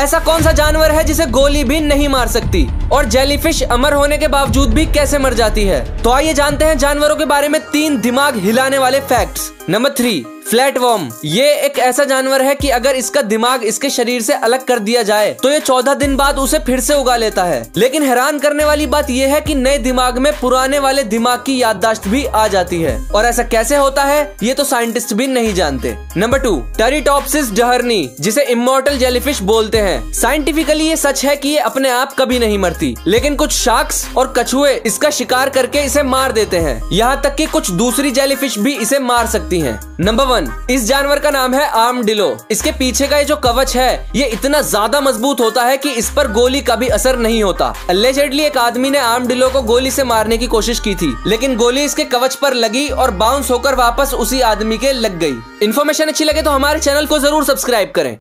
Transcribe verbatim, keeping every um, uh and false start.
ऐसा कौन सा जानवर है जिसे गोली भी नहीं मार सकती? और जेलीफिश अमर होने के बावजूद भी कैसे मर जाती है? तो आइए जानते हैं जानवरों के बारे में तीन दिमाग हिलाने वाले फैक्ट्स। Number three, flatworm. ये एक ऐसा जानवर है कि अगर इसका दिमाग इसके शरीर से अलग कर दिया जाए तो ये चौदह दिन बाद उसे फिर से उगा लेता है। लेकिन हैरान करने वाली बात यह है कि नए दिमाग में पुराने वाले दिमाग की याददाश्त भी आ जाती है। और ऐसा कैसे होता है ये तो साइंटिस्ट भी नहीं जानते। नंबर टू, टेरिटॉप्सिस डहरनी, जिसे इमॉर्टल जेलीफिश बोलते हैं। साइंटिफिकली ये सच है कि ये अपने आप कभी नहीं मरती, लेकिन कुछ शार्क्स और कछुए इसका शिकार करके इसे मार देते हैं। यहाँ तक कि कुछ दूसरी जेलीफिश भी इसे मार सकती हैं। नंबर वन, इस जानवर का नाम है आर्मडिलो। इसके पीछे का ये जो कवच है ये इतना ज्यादा मजबूत होता है कि इस पर गोली कभी असर नहीं होता। अलेजेडली एक आदमी ने आर्मडिलो को गोली से मारने की कोशिश की थी, लेकिन गोली इसके कवच पर लगी और बाउंस होकर वापस उसी आदमी के लग गई। इन्फॉर्मेशन अच्छी लगे तो हमारे चैनल को जरूर सब्सक्राइब करें।